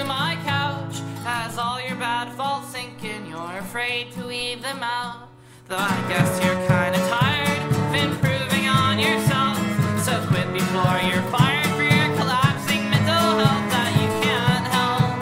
to my couch. Has all your bad faults sinking, you're afraid to leave them out. Though I guess you're kinda tired of improving on yourself. So quit before you're fired for your collapsing mental health that you can't help.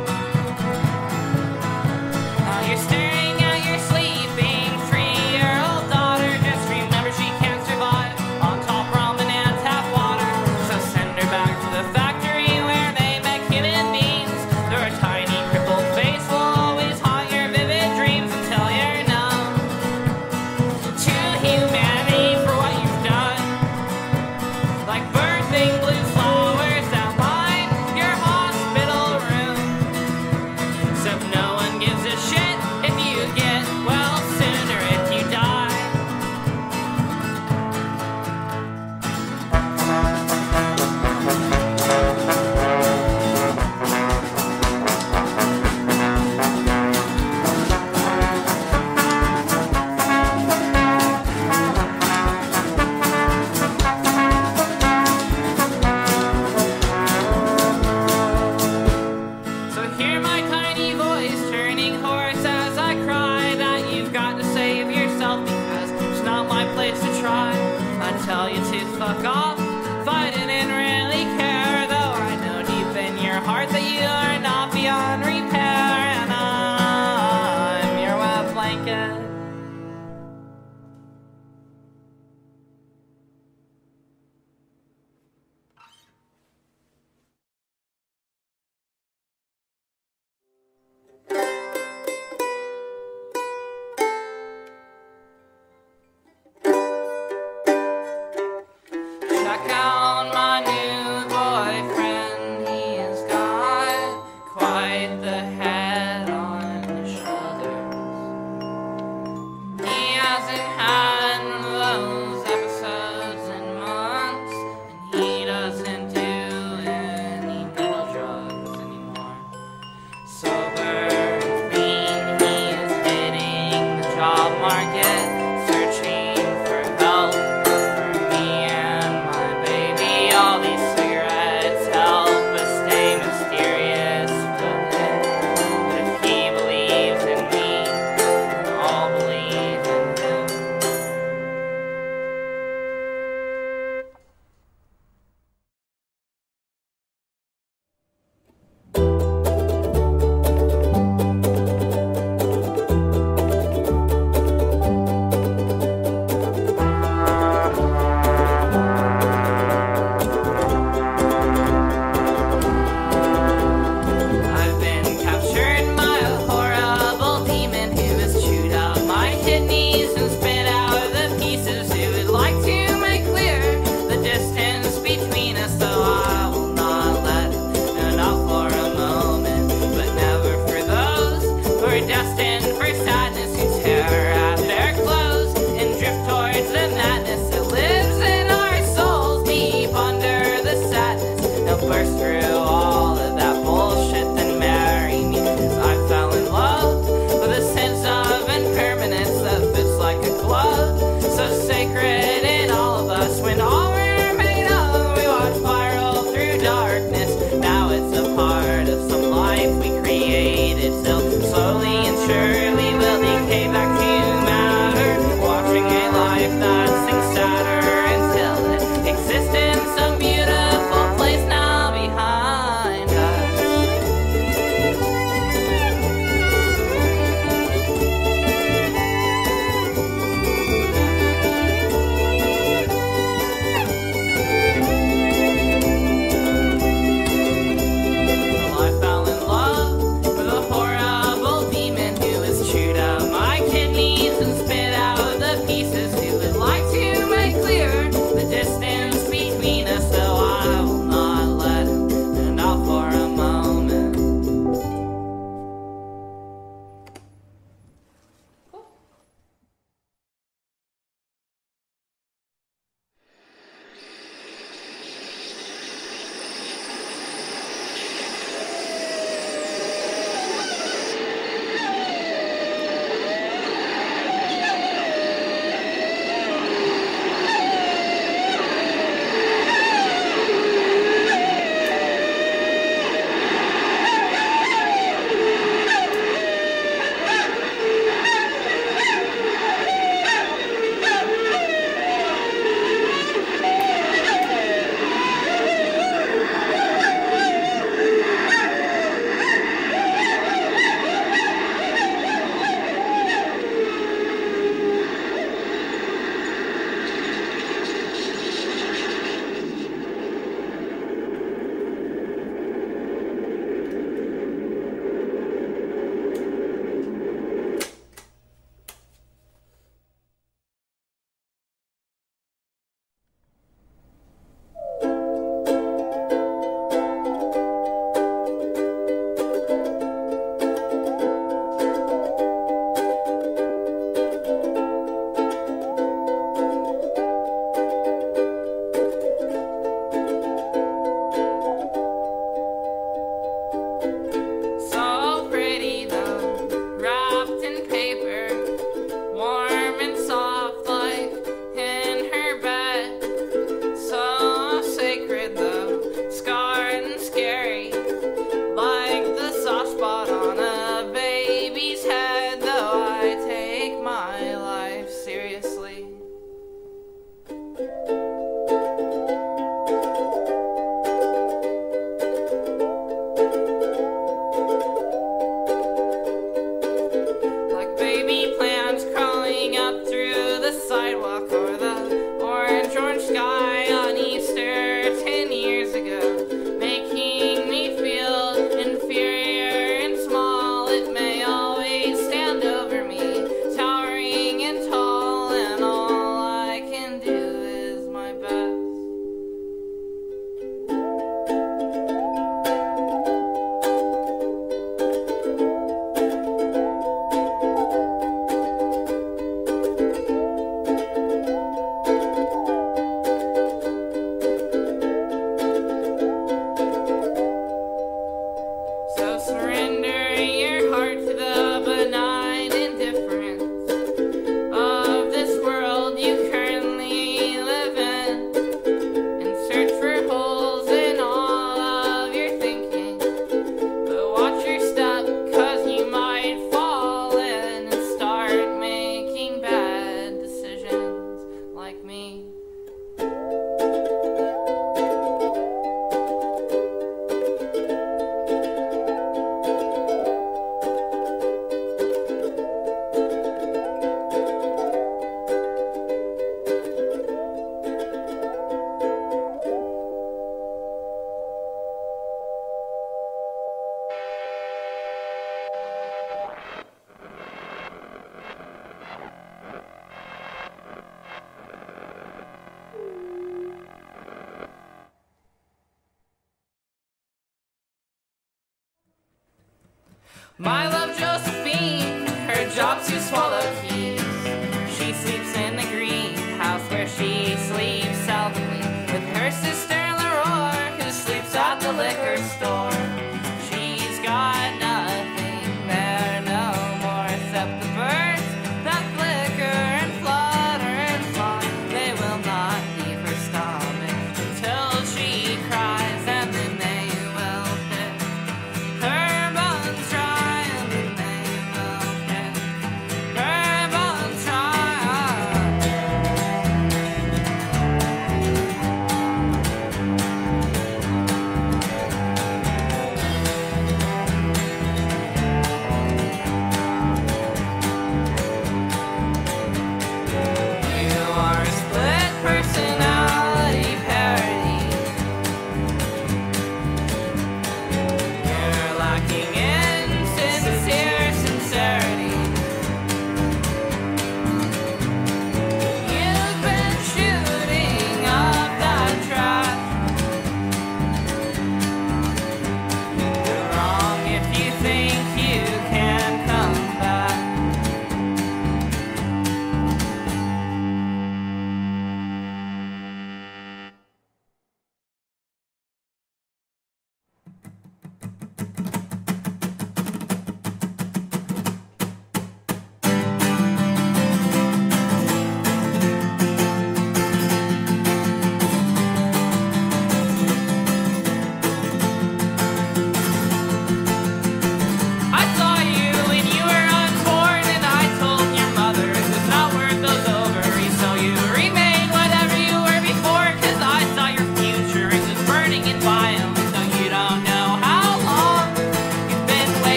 Now you're staring at your sleeping 3-year-old daughter. Just remember she can't survive on top ramen and tap water. So send her back to the factory where they make human beings. Their tiny crippled face will always haunt your vivid dreams until you're numb to humanity for what you've done. Like birthing blue flowers that line your hospital room. So no one gives a shit if you get well soon or if you die. So hear my tiny voice turning hoarse as I cry that you've got to save yourself because it's not my place to try. I tell you to fuck off if I didn't really care, though I know deep in your heart that you are not beyond repair, and I'm your wet blanket. Check out my new boyfriend, he has got quite the surrender your heart to the benign indifference of this world you currently live in, and search for holes in all of your thinking. But watch your step, 'cause you might fall in and start making bad decisions like me. My love Josephine, her job's to swallow keys. She sleeps in the greenhouse where she sleeps seldomly with her sister Leroy, who sleeps at the liquor store. She's got nothing there no more except the birds that flicker and flutter and fly. They will not leave her stomach until she cries, and then they will pick her bones dry, and then they will pick her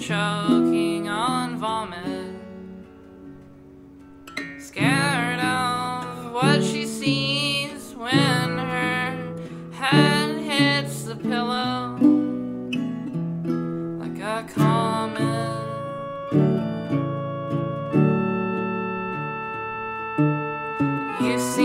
choking on vomit, scared of what she sees when her head hits the pillow like a comet. You see